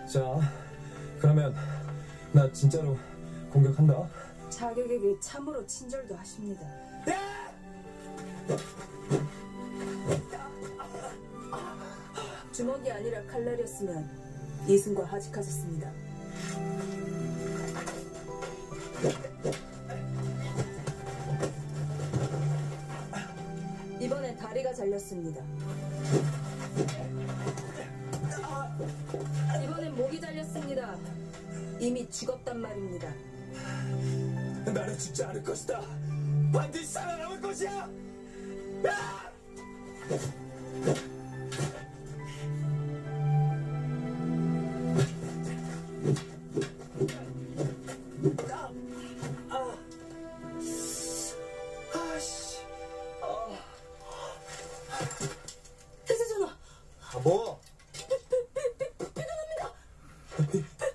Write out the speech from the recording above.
자, 그러면 나 진짜로 공격한다. 자격에 비해 참으로 친절도 하십니다. 주먹이 아니라 칼날이었으면 이승과 하직하셨습니다. 이번엔 다리가 잘렸습니다. 이번엔 목이 잘렸습니다. 이미 죽었단 말입니다. 나는 죽지 않을 것이다. 반드시 살아남을 것이야. 태세 전화. 뭐? 비가 납니다.